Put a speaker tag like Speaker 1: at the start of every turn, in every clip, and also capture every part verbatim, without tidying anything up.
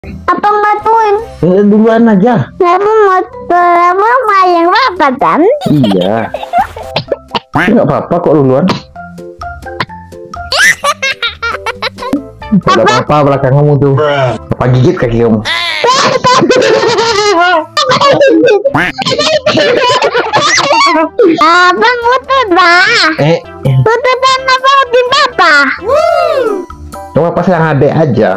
Speaker 1: Apa bantuin?
Speaker 2: Eh, duluan aja.
Speaker 1: Kamu mau kamu main apa kan?
Speaker 2: Iya. Nggak apa-apa kok duluan. Tidak apa-apa belakang kamu tuh. Apa gigit kaki kamu?
Speaker 1: Apa mutut bah?
Speaker 2: Eh,
Speaker 1: Mutut dan apa di papa?
Speaker 2: cuma pas yang adek aja.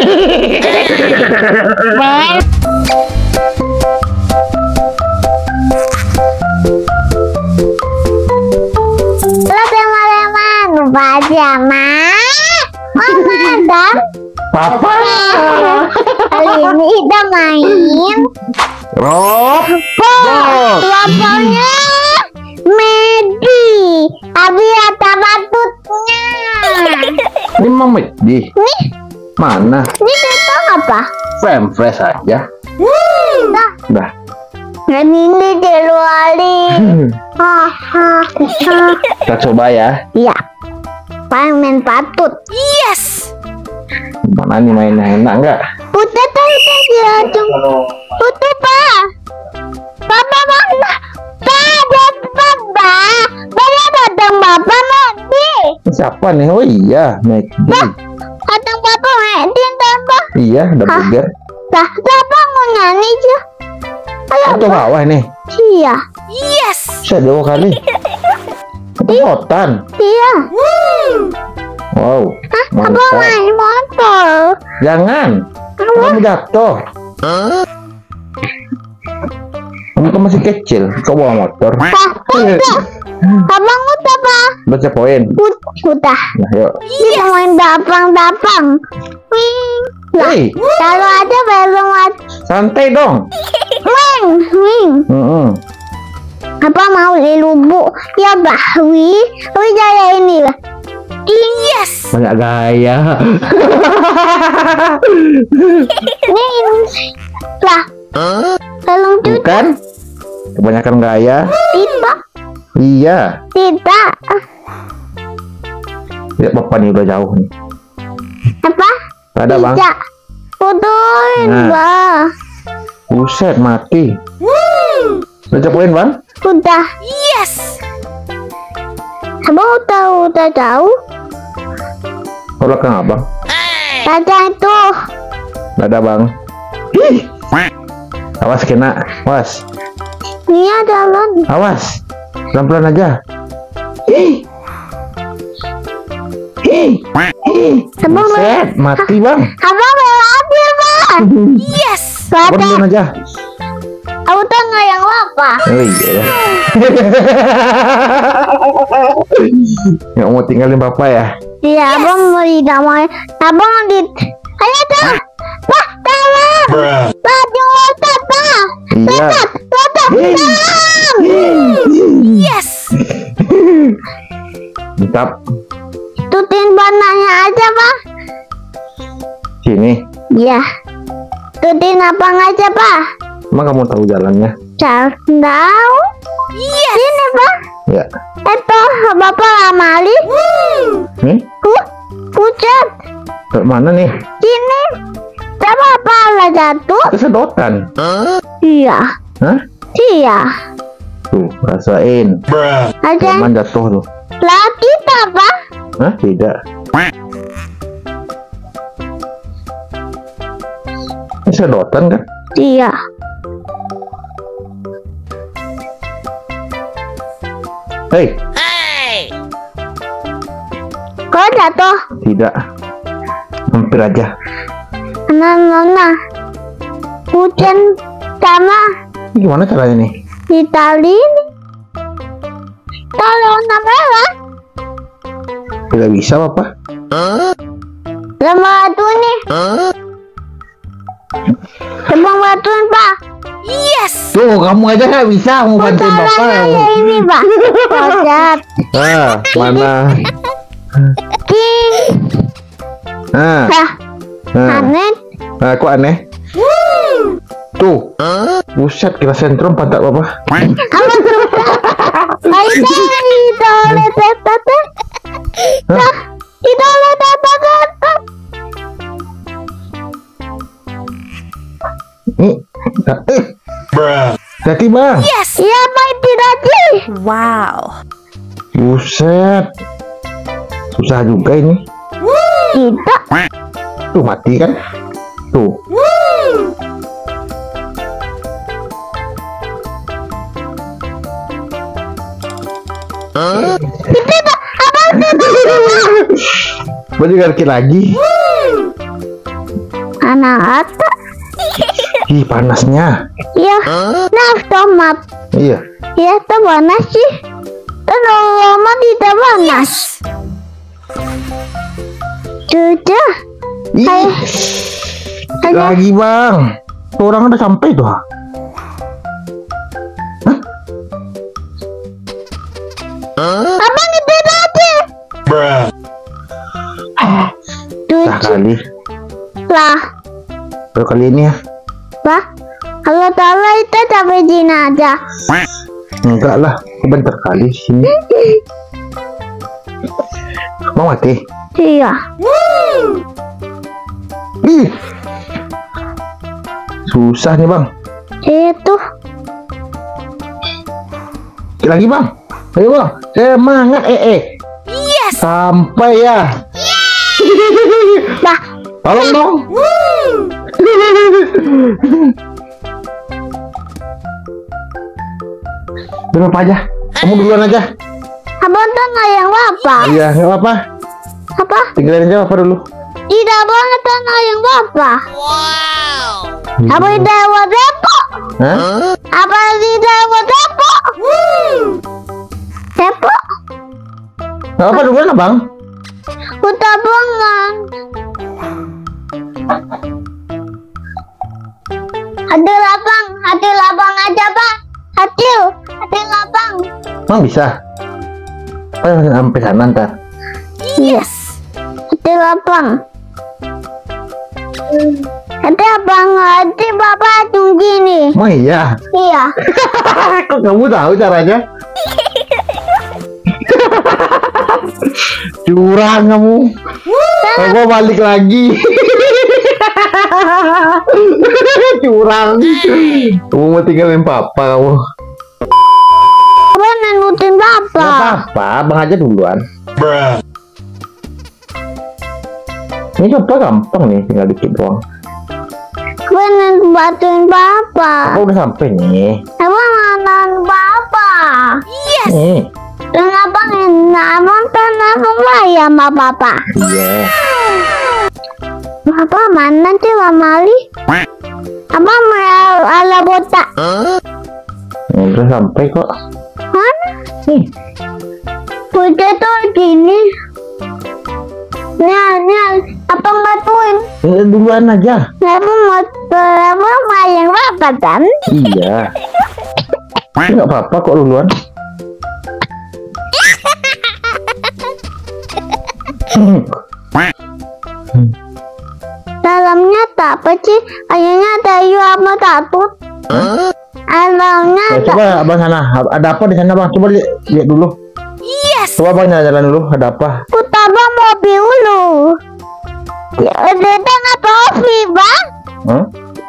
Speaker 1: Halo teman-teman, pajama. Mama dan
Speaker 2: Papa.
Speaker 1: kali ini kita main
Speaker 2: Rob.
Speaker 1: Pokoknya Medi. Tapi ada batutnya.
Speaker 2: Ini Mang Medi.
Speaker 1: Nih,
Speaker 2: Mana?
Speaker 1: ini itu apa?
Speaker 2: Frame fresh aja.
Speaker 1: Nah,
Speaker 2: Dah.
Speaker 1: dan ini dikeluarin. Hahaha.
Speaker 2: Kita coba ya.
Speaker 1: Iya. Main patut.
Speaker 2: Mana nih mainnya, enak nggak?
Speaker 1: Putih tadi diacung. Putih pak. Papa mana? Ada papa. Saya datang papa Medi.
Speaker 2: Siapa nih? Oh iya, Medi.
Speaker 1: Datang papa Medi tanpa.
Speaker 2: Iya, udah
Speaker 1: Hah?
Speaker 2: burger.
Speaker 1: Lah, papa mau nyanyi aja. Ayo.
Speaker 2: Atau bawah nih.
Speaker 1: Iya.
Speaker 2: Saya dua kali. Kepotan.
Speaker 1: Iya.
Speaker 2: Wow.
Speaker 1: Hah? Apa
Speaker 2: Mantap.
Speaker 1: main motor?
Speaker 2: Jangan. Kamu jatuh. Kamu kan masih kecil. Kau bawa motor.
Speaker 1: Pak, udah. Abang udah pak.
Speaker 2: Baca poin.
Speaker 1: Ut- Udah.
Speaker 2: Nah, yuk.
Speaker 1: Kita main dapang-dapang. Wing. Lah,
Speaker 2: Hei,
Speaker 1: kalau ada belum ada.
Speaker 2: santai dong.
Speaker 1: Wing, wing.
Speaker 2: Mm-mm.
Speaker 1: Apa mau di lubuk? Ya bah, wi. Wi jaya ini lah. Yes.
Speaker 2: Banyak gaya.
Speaker 1: Nih. Lah. Tolong cuci.
Speaker 2: Bukan? Kebanyakan gaya.
Speaker 1: Tidak.
Speaker 2: Iya.
Speaker 1: Tidak.
Speaker 2: Lihat papa nih udah jauh nih.
Speaker 1: Apa?
Speaker 2: Ada bang.
Speaker 1: Tidak. Putuin,
Speaker 2: Nah.
Speaker 1: bah.
Speaker 2: Buset, mati. Baca poin bang.
Speaker 1: Udah. Abang udah udah tahu.
Speaker 2: Kau belakang abang.
Speaker 1: Ada itu.
Speaker 2: Ada bang. Ih. Awas kena. Awas.
Speaker 1: Ini ada lon.
Speaker 2: Awas. Pelan-pelan aja. Ih. Ih. Ih.
Speaker 1: Abang
Speaker 2: Buset, mati bang.
Speaker 1: Abang berhasil bang.
Speaker 2: Abang
Speaker 1: Ada.
Speaker 2: duluan aja.
Speaker 1: Aku tuh nggak yang apa.
Speaker 2: Oh iya ya. Nggak mau tinggalin papa ya?
Speaker 1: Iya, abang mau didamai. Abang di. Ayo tuh. Pak, tolong. Pak, jangan lupa, Pak.
Speaker 2: Iya.
Speaker 1: Tutup, tolong.
Speaker 2: Mantap.
Speaker 1: Tutin bananya aja, Pak.
Speaker 2: Sini.
Speaker 1: Iya. Tutin apa aja, Pak?
Speaker 2: Emang kamu tahu jalannya?
Speaker 1: Jangan tahu. Sini, Pak.
Speaker 2: Ya.
Speaker 1: Itu Bapak Amali.
Speaker 2: Nih.
Speaker 1: Uh, pucat.
Speaker 2: Ke mana nih?
Speaker 1: Sini. Coba apa lah jatuh?
Speaker 2: Itu sedotan.
Speaker 1: Iya.
Speaker 2: Hah?
Speaker 1: Iya.
Speaker 2: Tuh, rasain.
Speaker 1: Aja.
Speaker 2: Aman jatuh tuh.
Speaker 1: Lah kita, Pak.
Speaker 2: Hah? Tidak. Ini sedotan kan?
Speaker 1: Iya.
Speaker 2: Hei.
Speaker 1: Kok jatuh?
Speaker 2: Tidak. Hampir aja.
Speaker 1: Nah, nah, nah. Hujan sama
Speaker 2: Ini gimana caranya nih?
Speaker 1: di tali ini. Tali warna merah.
Speaker 2: Tidak bisa papa.
Speaker 1: Sama batu nih. Sama batuin, Pak.
Speaker 2: Tuh, kamu aja nggak bisa mau bantuin
Speaker 1: Caranya
Speaker 2: papa.
Speaker 1: ya ini, Pak. Pucat.
Speaker 2: Ah, mana?
Speaker 1: King.
Speaker 2: Ah,
Speaker 1: Nah,
Speaker 2: ah.
Speaker 1: aneh.
Speaker 2: Nah, kok aneh? Tuh, buset kira sentrum pantat papa.
Speaker 1: Apa tuh? Ayo dari toilet tete.
Speaker 2: Hah?
Speaker 1: Nah, di toilet tete.
Speaker 2: Nih. Eh. Hati bang.
Speaker 3: Yes.
Speaker 1: Iya bang, tidak sih.
Speaker 3: Wow.
Speaker 2: Buset. Susah juga ini.
Speaker 1: Tidak.
Speaker 2: Tuh mati kan? Tuh.
Speaker 1: Itu bang, abang
Speaker 2: Gue juga dikit lagi.
Speaker 1: anak apa?
Speaker 2: Ih panasnya.
Speaker 1: Iya. Nah, tomat.
Speaker 2: Iya.
Speaker 1: Iya, itu panas sih. Itu lama tidak panas. Sudah.
Speaker 2: Ih.
Speaker 1: Ayo.
Speaker 2: Dikit lagi bang. Tuh orang udah sampai tuh.
Speaker 1: Abang itu tadi.
Speaker 2: Nah
Speaker 1: Tujuh
Speaker 2: kali.
Speaker 1: lah.
Speaker 2: Baru kali ini ya.
Speaker 1: Bah, kalau tahu itu sampai sini aja.
Speaker 2: Enggak lah. Bentar kali sini. Mau mati?
Speaker 1: Iya.
Speaker 2: Ih. Susah nih bang.
Speaker 1: Itu.
Speaker 2: Sekali lagi bang. Ayo bang. Semangat eh eh.
Speaker 3: Yes.
Speaker 2: Sampai ya.
Speaker 1: Bah,
Speaker 2: Tolong dong. Berapa aja? Kamu duluan aja.
Speaker 1: abang tuh nggak yang apa?
Speaker 2: Iya nggak apa-apa.
Speaker 1: Apa?
Speaker 2: Tinggalin aja apa dulu.
Speaker 1: Tidak banget tuh nggak yang apa?
Speaker 3: Wow.
Speaker 1: Apa tidak buat apa?
Speaker 2: Hah?
Speaker 1: Apa tidak buat apa? Tepo?
Speaker 2: Nggak apa duluan lah bang.
Speaker 1: Udah banget. Hati lapang, hati lapang aja bang. Hati, hati lapang.
Speaker 2: Emang bisa? Ayo sampai sana ntar.
Speaker 3: Yes.
Speaker 1: Hati lapang. Hati abang hati bapak tuh gini.
Speaker 2: Emang iya?
Speaker 1: Iya.
Speaker 2: Kok kamu tahu caranya? Curang kamu. Oh, gua balik lagi. Curang. Kamu mau tinggalin papa kamu.
Speaker 1: Abang nurutin
Speaker 2: Gak
Speaker 1: bapak.
Speaker 2: apa-apa, bang aja duluan. Ini coba gampang nih, tinggal dikit doang.
Speaker 1: Abang bantuin bapak.
Speaker 2: Aku udah sampai nih.
Speaker 1: Abang mantan bapak.
Speaker 3: Yes.
Speaker 2: Nih.
Speaker 1: Dan abang abang tanah rumah ya sama bapak.
Speaker 2: Iya.
Speaker 1: Bapak mana sih Mama Ali? Abang mau ala botak.
Speaker 2: Nih, udah sampai kok.
Speaker 1: Mana?
Speaker 2: Nih.
Speaker 1: Botak tuh gini. Nih, nih, abang bantuin.
Speaker 2: Ini duluan aja.
Speaker 1: Abang mau abang mau yang bapak kan?
Speaker 2: Iya. Ini nggak apa-apa kok duluan.
Speaker 1: Dalamnya tak apa sih? Kayaknya ada yu apa takut? Dalamnya
Speaker 2: Ya,
Speaker 1: tak.
Speaker 2: coba abang sana. Ada apa di sana bang? Coba li lihat dulu.
Speaker 3: Yes.
Speaker 2: Coba abang jalan dulu. Ada apa?
Speaker 1: Putar bang mobil dulu. Ya udah dengan kopi bang.
Speaker 2: Hah?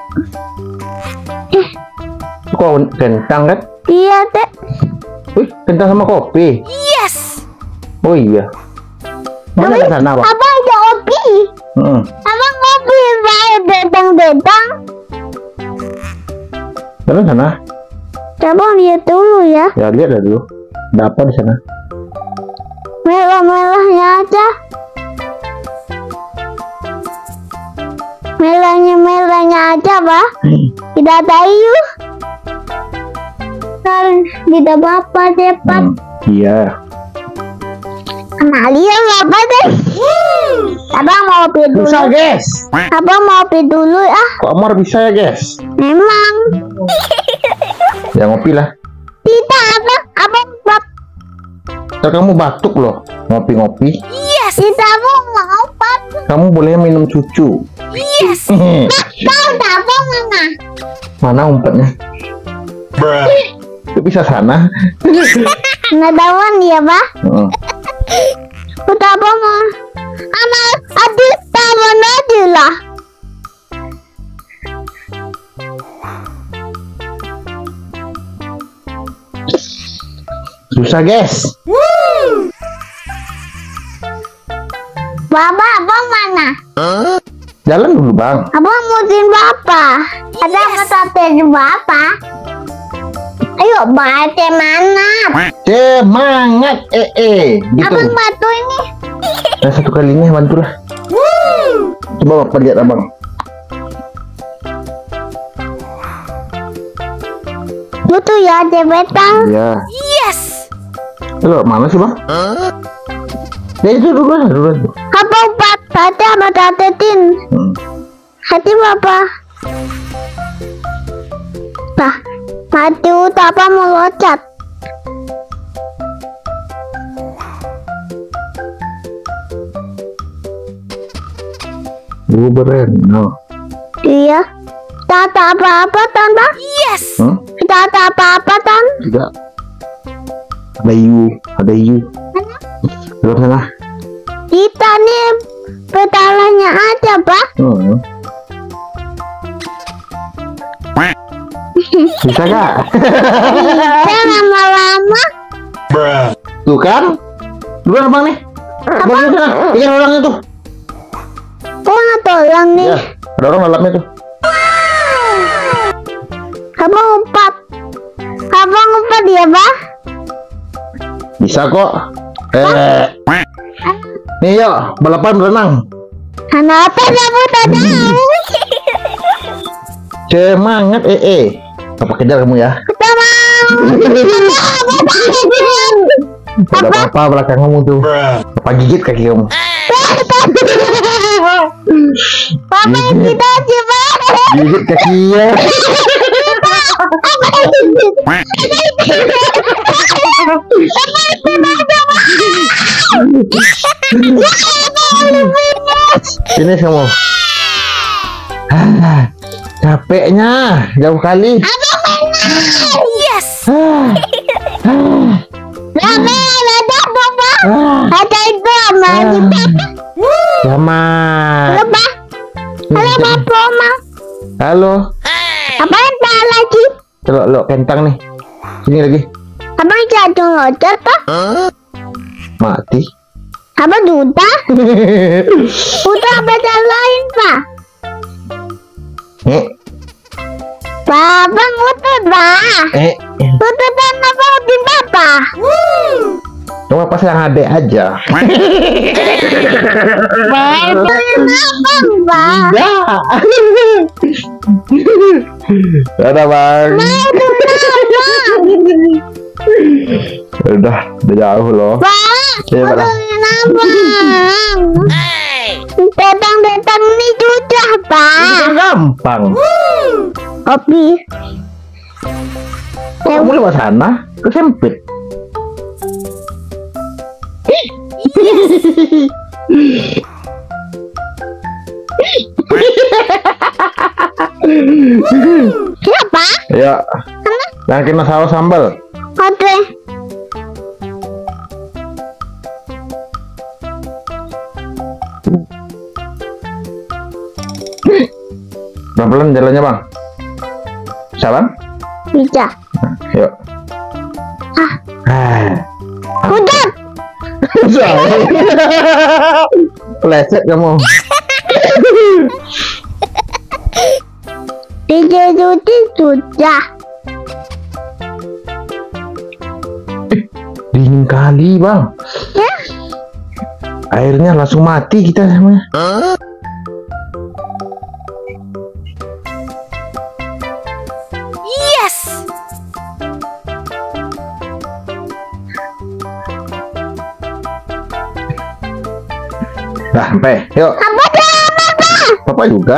Speaker 2: Itu kok kentang kan?
Speaker 1: Iya deh.
Speaker 2: Wih, kentang sama kopi.
Speaker 3: Yes.
Speaker 2: Oh iya. Mana ke sana bang?
Speaker 1: Abang ada kopi.
Speaker 2: Hmm.
Speaker 1: Abang kopi bang dedang-dedang.
Speaker 2: Jalan sana.
Speaker 1: Coba lihat dulu ya.
Speaker 2: Ya lihat dah dulu. Ada apa di sana?
Speaker 1: Merah-merahnya aja. Merahnya-merahnya aja bah. Tidak tahu. Kan tidak apa cepat.
Speaker 2: Hmm. Iya.
Speaker 1: Amalia apa deh? Abang mau kopi dulu.
Speaker 2: Bisa guys.
Speaker 1: Abang mau kopi dulu ah.
Speaker 2: Kok Amar bisa ya guys?
Speaker 1: Memang.
Speaker 2: Ya ngopi lah.
Speaker 1: Tidak abang. Abang bab.
Speaker 2: Ntar kamu batuk loh. Ngopi-ngopi.
Speaker 3: Yes.
Speaker 1: Tidak abang mau bab.
Speaker 2: Kamu boleh minum susu.
Speaker 3: Yes.
Speaker 1: Kau tak apa mana?
Speaker 2: Mana umpetnya? Itu bisa sana.
Speaker 1: Nadawan ya bah.
Speaker 2: Hmm.
Speaker 1: Udah apa mau? Anak adik taman aja lah.
Speaker 2: Susah guys.
Speaker 1: Bapak, abang mana?
Speaker 2: Jalan dulu bang.
Speaker 1: Abang mutin bapak. Ada apa di bapak? Ayo baca mana?
Speaker 2: Semangat eh eh. Gitu.
Speaker 1: Abang bantu ini.
Speaker 2: Nah, satu kalinya bantulah. Coba bapak lihat abang.
Speaker 1: Itu ya cepetan.
Speaker 2: Iya.
Speaker 3: Yes.
Speaker 2: Lo mana sih bang? Ya itu dulu lah dulu.
Speaker 1: Apa empat? Hati apa tatetin?
Speaker 2: Hmm.
Speaker 1: Hati bapak. Nah, mati udah apa mau loncat?
Speaker 2: Gue beren. No.
Speaker 1: Iya. Kita apa-apa tan bang?
Speaker 3: Yes.
Speaker 2: Hmm?
Speaker 1: Kita apa-apa tan?
Speaker 2: Tidak. Ada you, ada you. Belum sana.
Speaker 1: Kita nih pedalanya aja bang.
Speaker 2: Hmm. Bisa gak?
Speaker 1: Bisa lama-lama.
Speaker 2: Tuh kan? Dulu abang nih. Abang di sana. Ikan orangnya tuh.
Speaker 1: Oh nggak tolong nih.
Speaker 2: Ya, ada orang dalamnya tuh.
Speaker 1: Abang empat. Abang empat ya bang?
Speaker 2: Bisa kok. Eh. Nih yuk, balapan berenang.
Speaker 1: Kenapa kamu tak tahu?
Speaker 2: Semangat eh eh. Apa kejar kamu ya?
Speaker 1: Kita mau.
Speaker 2: Ada apa belakang kamu tuh? Apa gigit kaki kamu?
Speaker 1: Papa kita coba.
Speaker 2: Gigit kakinya. Sini kamu. Ah, capeknya jauh kali.
Speaker 3: Yes.
Speaker 2: Ah, ah,
Speaker 1: Mama, ada papa.
Speaker 2: ah.
Speaker 1: Ada itu sama kita.
Speaker 2: Selamat.
Speaker 1: Halo, Pak. Halo, Papa, Ma.
Speaker 2: Halo.
Speaker 1: Apa yang tak lagi?
Speaker 2: Celok lo kentang nih. Sini lagi.
Speaker 1: Abang jatuh loncat, Pak.
Speaker 2: Mati.
Speaker 1: Apa duda? Udah beda lain, Pak.
Speaker 2: Eh,
Speaker 1: Pak, Bang utut, Pak.
Speaker 2: eh.
Speaker 1: Utut dan apa utin Bapak?
Speaker 2: Cuma pas yang adek aja.
Speaker 1: Bantuin abang, Pak.
Speaker 2: Enggak. Dadah bang. Udah, udah jauh loh.
Speaker 1: Pak,
Speaker 2: Iya, Pak.
Speaker 1: bantuin abang. Tetang-tetang ini sudah, Pak.
Speaker 2: Gampang.
Speaker 1: Kopi.
Speaker 2: Kamu lewat sana, kesempit.
Speaker 1: Siapa?
Speaker 2: Ya. Yang kena saus sambal.
Speaker 1: Oke.
Speaker 2: Pelan-pelan jalannya bang. Bisa bang?
Speaker 1: Bisa.
Speaker 2: Yuk.
Speaker 1: Ah,
Speaker 2: Ah.
Speaker 1: kudat.
Speaker 2: Bisa. Lecet kamu.
Speaker 1: Dijeruti sudah.
Speaker 2: Dingin kali bang.
Speaker 1: Ya,
Speaker 2: Airnya langsung mati kita semuanya.
Speaker 3: Yes.
Speaker 2: Nah, sampai. Yuk.
Speaker 1: apa dah, apa?
Speaker 2: Papa juga.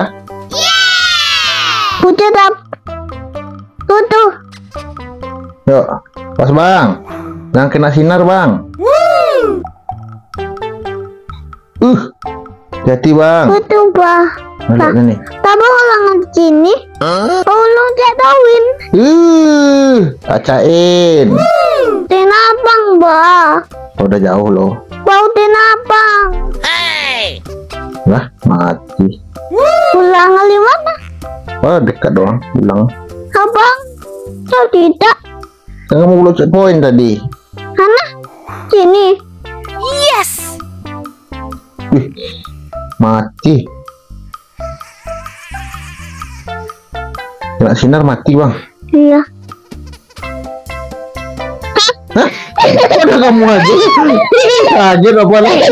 Speaker 1: Kudat up. Tutup.
Speaker 2: Yuk. Pas bang. Jangan kena sinar bang. Uh. Hati bang.
Speaker 1: Tutup, Pak.
Speaker 2: Lihat nih.
Speaker 1: Tapi ulang sini. Ulang jatuhin.
Speaker 2: Uh. Kacain.
Speaker 1: Tinabang, Pak.
Speaker 2: Udah jauh loh.
Speaker 1: Bau tinabang.
Speaker 2: Lah, mati.
Speaker 1: Ulang di mana?
Speaker 2: Oh, dekat doang. Bilang.
Speaker 1: Abang. Kau tidak.
Speaker 2: Kan kamu belum checkpoint tadi.
Speaker 1: sini.
Speaker 3: Yes.
Speaker 2: Wih, mati. Kena sinar mati bang.
Speaker 1: Iya.
Speaker 2: Hah? Udah kamu aja. Aja apa lagi?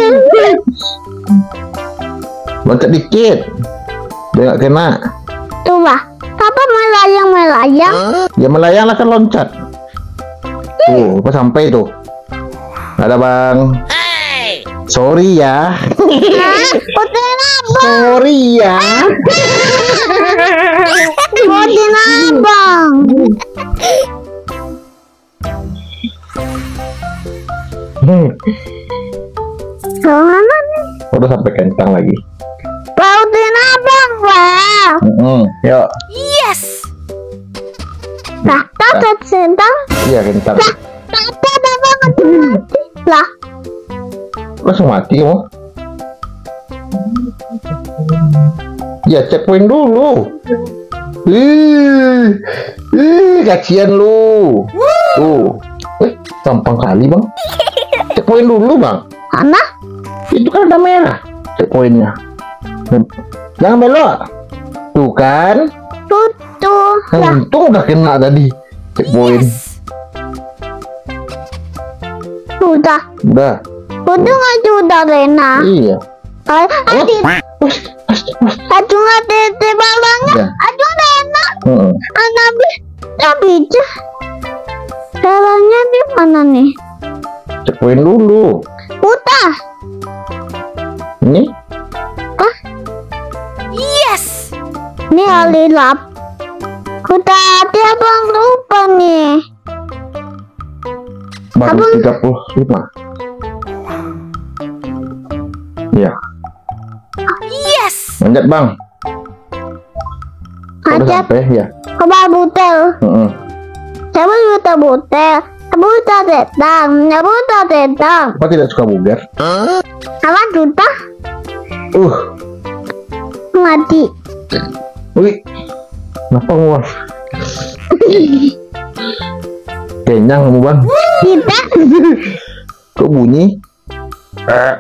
Speaker 2: Loncat dikit. Dia nggak kena.
Speaker 1: Coba. Papa melayang melayang.
Speaker 2: Ya melayang lah kan loncat. Tuh, apa sampai tuh? Ada bang. Sorry ya.
Speaker 1: Hah? Putih abang.
Speaker 2: Sorry ya.
Speaker 1: Putih abang.
Speaker 2: Hmm.
Speaker 1: Mana nih?
Speaker 2: Udah sampai kentang lagi.
Speaker 1: Putih abang, Pak.
Speaker 2: Hmm. Yuk.
Speaker 3: Yes.
Speaker 1: Lah, tak sedang.
Speaker 2: Iya kentang.
Speaker 1: Lah, tak ada banget mati. Lah,
Speaker 2: Langsung mati kamu. Ya checkpoint dulu. Ih, ih, kasihan lu. Tuh, eh, gampang kali bang. Checkpoint dulu bang.
Speaker 1: mana?
Speaker 2: Itu kan ada merah checkpointnya. Jangan belok. Tuh kan.
Speaker 1: Tutup. Lah,
Speaker 2: Untung udah kena tadi checkpoint.
Speaker 1: sudah.
Speaker 2: Udah.
Speaker 1: Udah nggak sudah Rena.
Speaker 2: Iya.
Speaker 1: Ay, adi, aduh nggak tete balangnya.
Speaker 2: Ya.
Speaker 1: Aduh Rena.
Speaker 2: Heeh.
Speaker 1: Anak bi, tapi cah. Balangnya di mana nih?
Speaker 2: Checkpoint dulu.
Speaker 1: Udah.
Speaker 2: Ini.
Speaker 1: Ah,
Speaker 3: Yes.
Speaker 1: ini alilap. Udah hati abang lupa nih.
Speaker 2: Baru
Speaker 1: Abang-
Speaker 2: tiga puluh lima. Iya.
Speaker 3: Yes.
Speaker 2: Lanjut bang. Udah
Speaker 1: Ada
Speaker 2: sampai ya.
Speaker 1: kebal butel.
Speaker 2: Heeh.
Speaker 1: Saya buta butel. Buta tetang. Ya buta tetang.
Speaker 2: Apa tidak suka bugar?
Speaker 1: Apa juta?
Speaker 2: Uh.
Speaker 1: Mati.
Speaker 2: Wih. Kenapa kamu bang? Kenyang kamu bang.
Speaker 1: Kita.
Speaker 2: Kok bunyi? Eh.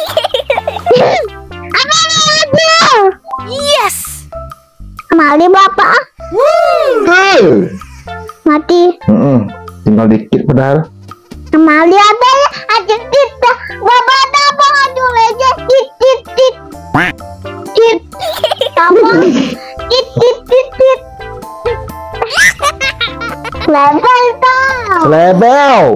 Speaker 1: Apa ada?
Speaker 3: Yes.
Speaker 1: Mali bapak.
Speaker 2: Eh.
Speaker 1: Mati.
Speaker 2: Heeh. Tinggal dikit padahal.
Speaker 1: Mali ada ya. Ada kita. Bapak ada apa? Aduh leja. Tit tit tit. Tit. Apa? Tit tit tit tit. Level tau.
Speaker 2: Lebel.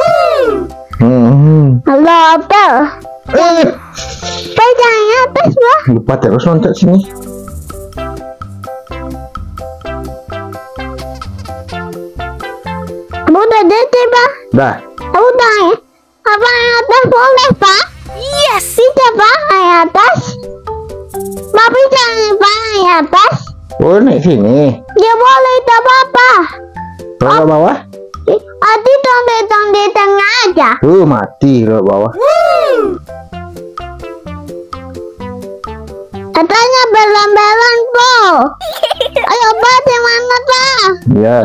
Speaker 2: Hmm.
Speaker 1: Level.
Speaker 2: Eh.
Speaker 1: Pegang atas bah.
Speaker 2: Lupa terus loncat sini.
Speaker 1: Udah dete bah.
Speaker 2: Dah.
Speaker 1: Udah ya. Apa yang atas boleh pak?
Speaker 3: Yes.
Speaker 1: Bisa pak yang atas. Tapi jangan pak yang atas.
Speaker 2: Oh naik sini.
Speaker 1: Ya boleh tak apa-apa.
Speaker 2: Kalau bawah?
Speaker 1: Adi tong di tengah aja.
Speaker 2: Tuh mati kalau bawah.
Speaker 1: Katanya belan-belan po. Ayo pak mana pak?
Speaker 2: Ya.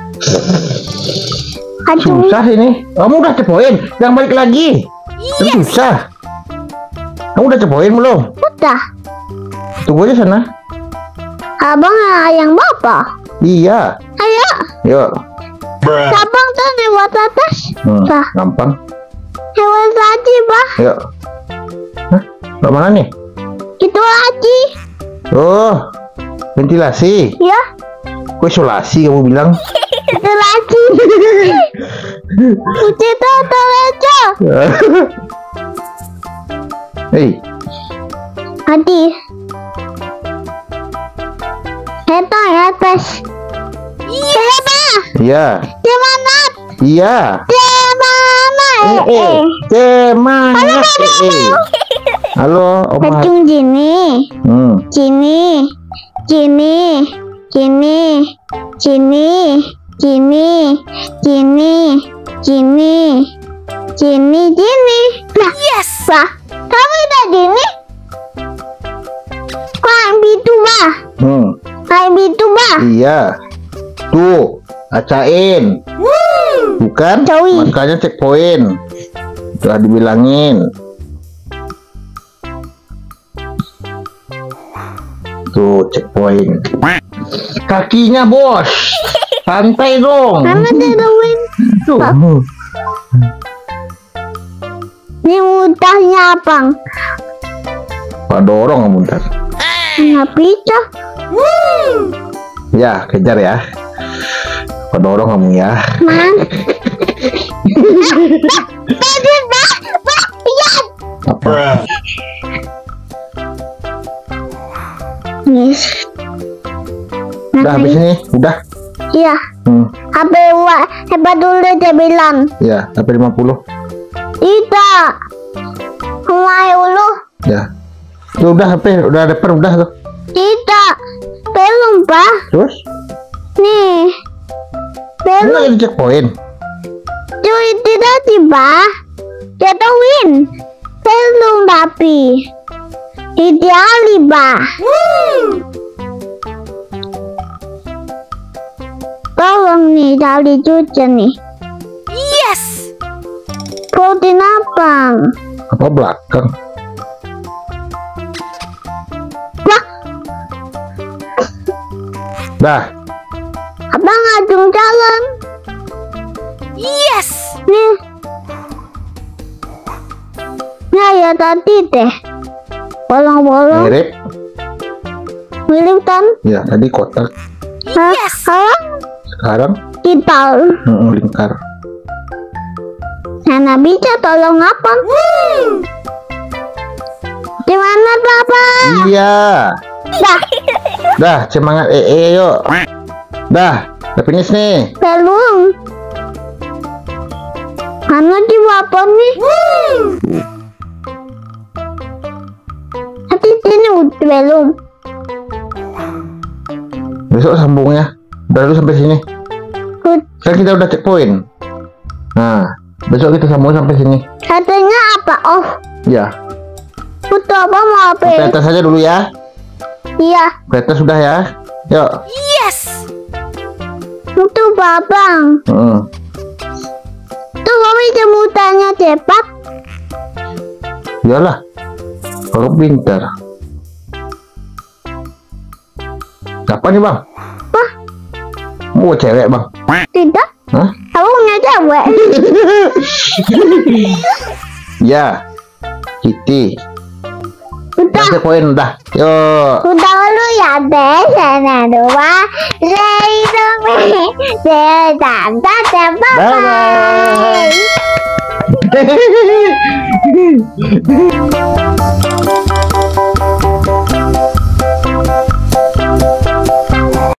Speaker 1: Aduh.
Speaker 2: Susah ini. Kamu udah cepoin. Jangan balik lagi. Kan susah. Kamu udah cepoin belum?
Speaker 1: Udah.
Speaker 2: Tunggu aja sana.
Speaker 1: Abang yang bapak.
Speaker 2: Iya.
Speaker 1: Ayo.
Speaker 2: Yuk.
Speaker 1: Abang tuh lewat atas.
Speaker 2: Hmm,
Speaker 1: Pak.
Speaker 2: gampang.
Speaker 1: Lewat aja pak.
Speaker 2: Yuk. Hah? Ke mana nih?
Speaker 1: Itu aja.
Speaker 2: Oh, ventilasi.
Speaker 1: Ya.
Speaker 2: Kok isolasi kamu bilang?
Speaker 1: Itu lagi. Itu tuh aja.
Speaker 2: Hei,
Speaker 1: Adi. Itu atas. Siapa?
Speaker 2: iya,
Speaker 1: Di mana?
Speaker 2: iya.
Speaker 1: Di mana?
Speaker 2: Eh, eh, semangat. Eh, eh. Halo, Om Har-
Speaker 1: Acung Jini.
Speaker 2: Hmm,
Speaker 1: Jini. Jini. Jini. Jini. Jini. Jini. Jini. Jini. Jini. Nah,
Speaker 3: Yes.
Speaker 1: Pak, kamu udah Jini? Kok yang itu, Pak?
Speaker 2: hmm,
Speaker 1: Kayak itu, Pak?
Speaker 2: iya. Tuh, acain. Bukan?
Speaker 1: Cawi.
Speaker 2: Makanya checkpoint. Telah dibilangin. Tuh checkpoint. Kakinya bos. Santai dong.
Speaker 1: Mama duluin.
Speaker 2: Tuh.
Speaker 1: Ini mutahnya apa?
Speaker 2: Pak dorong kamu ntar.
Speaker 1: Nggak bisa.
Speaker 2: Ya kejar ya. Pak dorong kamu ya.
Speaker 1: Man. Tadi bah, bah, lihat.
Speaker 2: Apa?
Speaker 1: Yes.
Speaker 2: Udah habis ini. Udah.
Speaker 1: Iya.
Speaker 2: Hmm.
Speaker 1: H P wa, hebat dulu dia bilang.
Speaker 2: Ya sampai lima puluh.
Speaker 1: Tidak. Mulai dulu.
Speaker 2: Ya. Tuh, udah H P udah depan udah tuh.
Speaker 1: Tidak. Belum, Pak.
Speaker 2: Terus?
Speaker 1: Nih.
Speaker 2: Ini
Speaker 1: Belum.
Speaker 2: lagi di checkpoint.
Speaker 1: Cuy, tidak tiba. Kita win. Belum tapi. Ideal, Pak. Tolong nih cari cuci nih.
Speaker 3: Yes!
Speaker 1: Protein apa?
Speaker 2: Apa belakang?
Speaker 1: Wah,
Speaker 2: Dah.
Speaker 1: abang ngajung jalan.
Speaker 3: Yes!
Speaker 1: Nih. Nah ya tadi deh. Bolong-bolong.
Speaker 2: Mirip.
Speaker 1: Mirip kan?
Speaker 2: Ya tadi kotak.
Speaker 1: Hah?
Speaker 3: Yes!
Speaker 1: Sekarang
Speaker 2: Sekarang
Speaker 1: kita.
Speaker 2: hmm, lingkar.
Speaker 1: Sana bisa tolong apa? Gimana Bapak?
Speaker 2: Iya.
Speaker 1: Dah,
Speaker 2: Dah semangat eh eh yuk. Dah. Udah finish nih.
Speaker 1: belum. Mana di Bapak nih? Hati sini udah belum.
Speaker 2: Besok sambung ya. Udah dulu sampai sini.
Speaker 1: Good.
Speaker 2: Kan kita udah checkpoint. Nah, besok kita sambung sampai sini.
Speaker 1: Katanya apa? Oh,
Speaker 2: Ya.
Speaker 1: itu apa mau
Speaker 2: Sampai
Speaker 1: apa?
Speaker 2: atas aja dulu ya.
Speaker 1: Iya,
Speaker 2: Ke atas sudah ya. Yuk.
Speaker 3: Yes!
Speaker 1: itu Babang.
Speaker 2: Hmm.
Speaker 1: Tuh kami jemputannya cepat.
Speaker 2: Iyalah. Kalau pintar. Apa nih bang?
Speaker 1: Wah,
Speaker 2: Mau cewek bang?
Speaker 1: tidak.
Speaker 2: Hah?
Speaker 1: Aku punya cewek.
Speaker 2: Ya. Kitty.
Speaker 1: Udah,
Speaker 2: Udah poin udah. Yuk.
Speaker 1: udah dulu ya deh. Sana dua. Saya dong. Saya tante cepat.
Speaker 2: Bye bye.